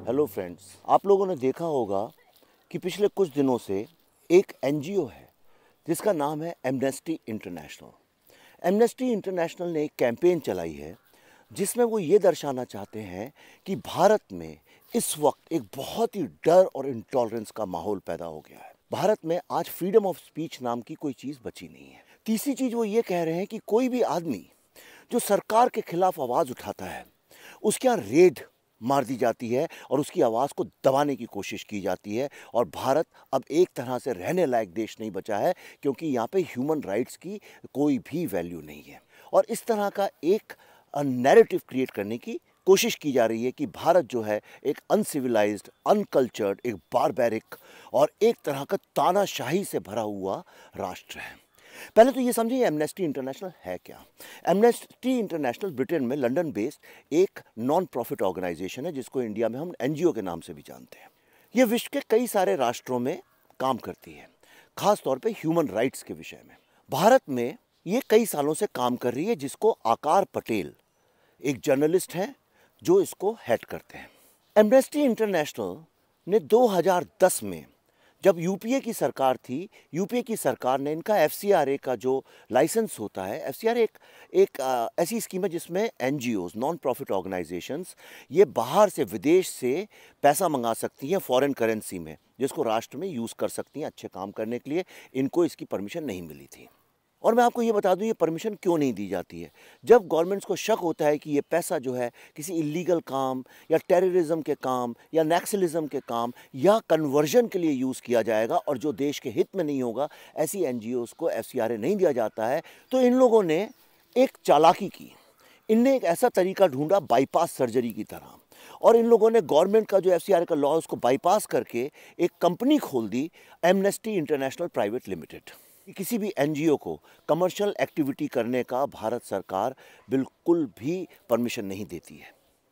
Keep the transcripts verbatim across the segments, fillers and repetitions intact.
Hello friends, आप लोगों ने देखा होगा कि पिछले कुछ दिनों से एक एनजीओ है जिसका नाम है एमनेस्टी इंटरनेशनल। एमनेस्टी इंटरनेशनल ने एक कैंपेन चलाई है जिसमें वो ये दर्शाना चाहते हैं कि भारत में इस वक्त एक बहुत ही डर और इंटॉलरेंस का माहौल पैदा हो गया है। भारत में आज फ्रीडम ऑफ स्पीच नाम की कोई चीज़ बची नहीं है। तीसरी चीज़ वो ये कह रहे हैं कि कोई भी आदमी जो सरकार के खिलाफ आवाज़ उठाता है उसके यहाँ रेड मार दी जाती है और उसकी आवाज़ को दबाने की कोशिश की जाती है। और भारत अब एक तरह से रहने लायक देश नहीं बचा है क्योंकि यहाँ पे ह्यूमन राइट्स की कोई भी वैल्यू नहीं है। और इस तरह का एक नैरेटिव क्रिएट करने की कोशिश की जा रही है कि भारत जो है एक अनसिविलाइज्ड, अनकल्चर्ड, एक बारबैरिक और एक तरह का तानाशाही से भरा हुआ राष्ट्र है। पहले तो ये समझिए एमनेस्टी इंटरनेशनल है क्या। एमनेस्टी इंटरनेशनल ब्रिटेन में लंदन बेस्ड एक नॉन प्रॉफिट ऑर्गेनाइजेशन है जिसको इंडिया में हम एनजीओ के नाम से भी जानते हैं। ये विश्व के कई सारे राष्ट्रों में काम करती है, खास तौर पे ह्यूमन राइट्स के विषय में। भारत में ये कई सालों से काम कर रही है, जिसको आकार पटेल एक जर्नलिस्ट हैं जो इसको हेड करते हैं। एमनेस्टी इंटरनेशनल ने दो हज़ार दस में जब यूपीए की सरकार थी, यूपीए की सरकार ने इनका एफसीआरए का जो लाइसेंस होता है, एफसीआरए एक एक आ, ऐसी स्कीम है जिसमें एनजीओज, नॉन प्रॉफिट ऑर्गेनाइजेशंस, ये बाहर से, विदेश से पैसा मंगा सकती हैं फॉरेन करेंसी में, जिसको राष्ट्र में यूज़ कर सकती हैं अच्छे काम करने के लिए। इनको इसकी परमिशन नहीं मिली थी। और मैं आपको ये बता दूं ये परमिशन क्यों नहीं दी जाती है। जब गवर्नमेंट्स को शक होता है कि ये पैसा जो है किसी इलीगल काम या टेररिज्म के काम या नैक्सलिज्म के काम या कन्वर्जन के लिए यूज़ किया जाएगा और जो देश के हित में नहीं होगा, ऐसी एनजीओज़ को एफसीआरए नहीं दिया जाता है। तो इन लोगों ने एक चालाकी की, इनने एक ऐसा तरीका ढूंढा बाईपास सर्जरी की तरह, और इन लोगों ने गवर्नमेंट का जो एफसीआरए का लॉ है उसको बाईपास करके एक कंपनी खोल दी, एमनेस्टी इंटरनेशनल प्राइवेट लिमिटेड। किसी भी एनजीओ को कमर्शियल एक्टिविटी करने का भारत सरकार बिल्कुल भी परमिशन नहीं देती है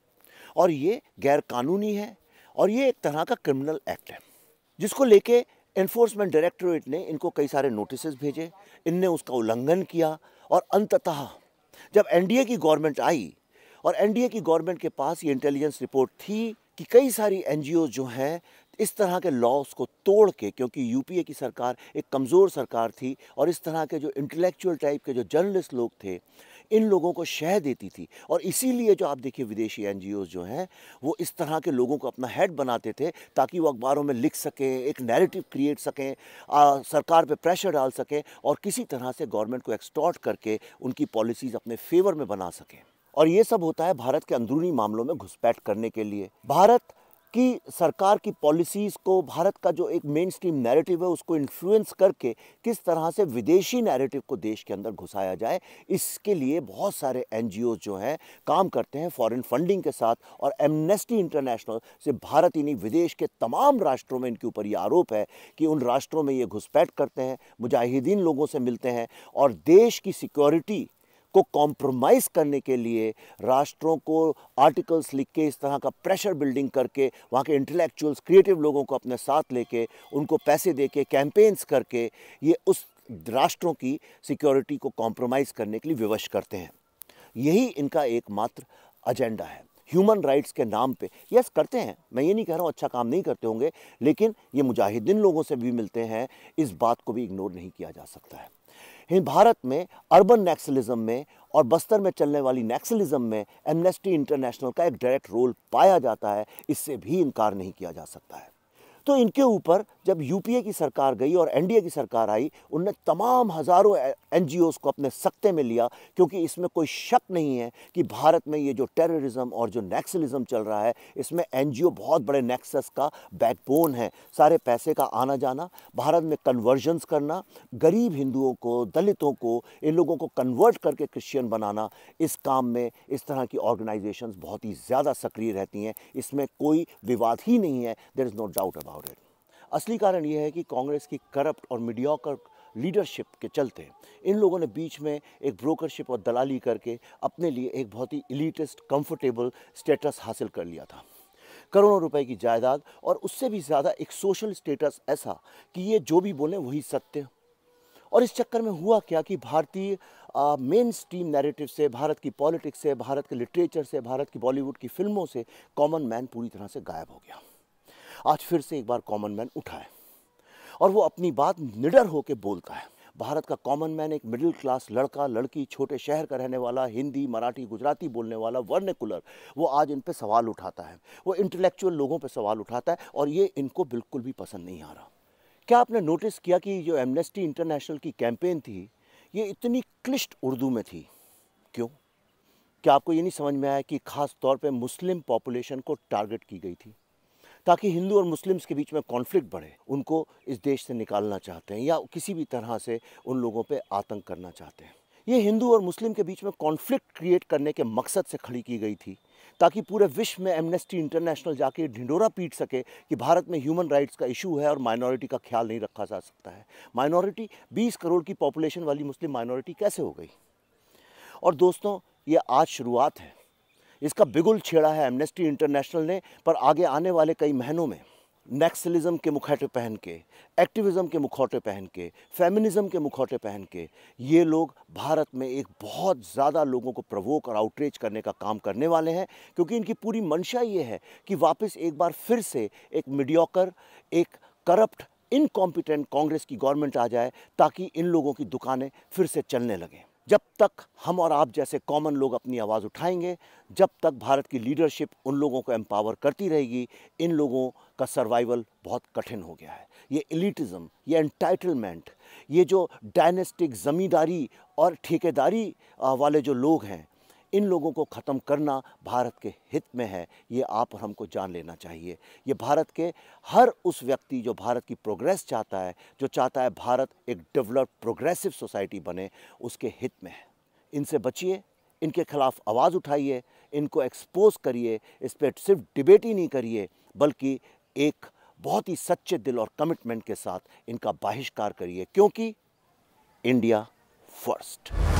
और ये गैर कानूनी है और ये एक तरह का क्रिमिनल एक्ट है, जिसको लेके एनफोर्समेंट डायरेक्टरेट ने इनको कई सारे नोटिसेस भेजे। इनने उसका उल्लंघन किया और अंततः जब एनडीए की गवर्नमेंट आई और एनडीए की गवर्नमेंट के पास ये इंटेलिजेंस रिपोर्ट थी कि कई सारी एनजीओ जो हैं इस तरह के लॉस को तोड़ के, क्योंकि यूपीए की सरकार एक कमज़ोर सरकार थी और इस तरह के जो इंटेलेक्चुअल टाइप के जो जर्नलिस्ट लोग थे, इन लोगों को शह देती थी। और इसीलिए जो आप देखिए विदेशी एनजीओज़ जो हैं वो इस तरह के लोगों को अपना हेड बनाते थे ताकि वो अखबारों में लिख सकें, एक नैरेटिव क्रिएट सकें, आ, सरकार पे प्रेशर डाल सकें और किसी तरह से गवर्नमेंट को एक्सटॉर्ट करके उनकी पॉलिसीज़ अपने फेवर में बना सकें। और ये सब होता है भारत के अंदरूनी मामलों में घुसपैठ करने के लिए। भारत कि सरकार की पॉलिसीज़ को, भारत का जो एक मेन स्ट्रीम नैरेटिव है उसको इन्फ्लुएंस करके किस तरह से विदेशी नैरेटिव को देश के अंदर घुसाया जाए, इसके लिए बहुत सारे एनजीओ जो हैं काम करते हैं फॉरेन फंडिंग के साथ। और एमनेस्टी इंटरनेशनल से भारत ही नहीं, विदेश के तमाम राष्ट्रों में इनके ऊपर ये आरोप है कि उन राष्ट्रों में ये घुसपैठ करते हैं, मुजाहिदीन लोगों से मिलते हैं और देश की सिक्योरिटी को कॉम्प्रोमाइज़ करने के लिए राष्ट्रों को आर्टिकल्स लिख के इस तरह का प्रेशर बिल्डिंग करके वहाँ के इंटेलेक्चुअल्स, क्रिएटिव लोगों को अपने साथ लेके उनको पैसे देके कैंपेन्स करके ये उस राष्ट्रों की सिक्योरिटी को कॉम्प्रोमाइज़ करने के लिए विवश करते हैं। यही इनका एकमात्र एजेंडा है। ह्यूमन राइट्स के नाम पे यस करते हैं, मैं ये नहीं कह रहा हूँ अच्छा काम नहीं करते होंगे, लेकिन ये मुजाहिदीन लोगों से भी मिलते हैं, इस बात को भी इग्नोर नहीं किया जा सकता है। भारत में अर्बन नैक्सलिज्म में और बस्तर में चलने वाली नैक्सलिज्म में एमनेस्टी इंटरनेशनल का एक डायरेक्ट रोल पाया जाता है, इससे भी इनकार नहीं किया जा सकता है। तो इनके ऊपर जब यूपीए की सरकार गई और एनडीए की सरकार आई, उनने तमाम हज़ारों एनजीओज़ को अपने सख्ते में लिया, क्योंकि इसमें कोई शक नहीं है कि भारत में ये जो टेररिज्म और जो नैक्सलिज्म चल रहा है, इसमें एनजीओ बहुत बड़े नेक्सस का बैकबोन है। सारे पैसे का आना जाना, भारत में कन्वर्जन्स करना, गरीब हिंदुओं को, दलितों को, इन लोगों को कन्वर्ट करके क्रिश्चियन बनाना, इस काम में इस तरह की ऑर्गेनाइजेशंस बहुत ही ज़्यादा सक्रिय रहती हैं। इसमें कोई विवाद ही नहीं है, there is no doubt about it. असली कारण यह है कि कांग्रेस की करप्ट और मीडियोकर लीडरशिप के चलते इन लोगों ने बीच में एक ब्रोकरशिप और दलाली करके अपने लिए एक बहुत ही एलिटिस्ट, कंफर्टेबल स्टेटस हासिल कर लिया था। करोड़ों रुपए की जायदाद और उससे भी ज़्यादा एक सोशल स्टेटस ऐसा कि ये जो भी बोलें वही सत्य। और इस चक्कर में हुआ क्या कि भारतीय मेन स्ट्रीम नैरेटिव से, भारत की पॉलिटिक्स से, भारत के लिटरेचर से, भारत की बॉलीवुड की फिल्मों से कॉमन मैन पूरी तरह से गायब हो गया। आज फिर से एक बार कॉमन मैन उठा है और वो अपनी बात निडर होकर बोलता है। भारत का कॉमन मैन एक मिडिल क्लास लड़का लड़की, छोटे शहर का रहने वाला, हिंदी मराठी गुजराती बोलने वाला, वर्नाकुलर, वो आज इन पे सवाल उठाता है। वो इंटेलेक्चुअल लोगों पे सवाल उठाता है और ये इनको बिल्कुल भी पसंद नहीं आ रहा। क्या आपने नोटिस किया कि जो एमनेस्टी इंटरनेशनल की कैंपेन थी ये इतनी क्लिष्ट उर्दू में थी? क्यों? क्या आपको ये नहीं समझ में आया कि ख़ास तौर पे मुस्लिम पॉपुलेशन को टारगेट की गई थी ताकि हिंदू और मुस्लिम्स के बीच में कॉन्फ्लिक्ट बढ़े? उनको इस देश से निकालना चाहते हैं या किसी भी तरह से उन लोगों पे आतंक करना चाहते हैं। ये हिंदू और मुस्लिम के बीच में कॉन्फ्लिक्ट क्रिएट करने के मकसद से खड़ी की गई थी ताकि पूरे विश्व में एमनेस्टी इंटरनेशनल जाके ढिंडोरा पीट सके कि भारत में ह्यूमन राइट्स का इशू है और माइनॉरिटी का ख्याल नहीं रखा जा सकता है। माइनॉरिटी बीस करोड़ की पॉपुलेशन वाली मुस्लिम माइनॉरिटी कैसे हो गई? और दोस्तों, ये आज शुरुआत है। इसका बिगुल छेड़ा है एमनेस्टी इंटरनेशनल ने, पर आगे आने वाले कई महीनों में नैक्सलिज्म के मुखौटे पहन के, एक्टिविज़म के मुखौटे पहन के, फेमिनिज्म के मुखौटे पहन के ये लोग भारत में एक बहुत ज़्यादा लोगों को प्रवोक और आउटरीच करने का काम करने वाले हैं, क्योंकि इनकी पूरी मंशा ये है कि वापस एक बार फिर से एक मीडियोकर, एक करप्ट, इनकॉम्पिटेंट कांग्रेस की गवर्नमेंट आ जाए ताकि इन लोगों की दुकानें फिर से चलने लगें। जब तक हम और आप जैसे कॉमन लोग अपनी आवाज़ उठाएंगे, जब तक भारत की लीडरशिप उन लोगों को एम्पावर करती रहेगी, इन लोगों का सर्वाइवल बहुत कठिन हो गया है। ये एलिटिज़म, ये एंटाइटलमेंट, ये जो डायनेस्टिक ज़मींदारी और ठेकेदारी वाले जो लोग हैं, इन लोगों को ख़त्म करना भारत के हित में है। ये आप और हमको जान लेना चाहिए। ये भारत के हर उस व्यक्ति जो भारत की प्रोग्रेस चाहता है, जो चाहता है भारत एक डेवलप्ड प्रोग्रेसिव सोसाइटी बने, उसके हित में है। इनसे बचिए, इनके खिलाफ आवाज़ उठाइए, इनको एक्सपोज करिए। इस पर सिर्फ डिबेट ही नहीं करिए, बल्कि एक बहुत ही सच्चे दिल और कमिटमेंट के साथ इनका बहिष्कार करिए, क्योंकि इंडिया फर्स्ट।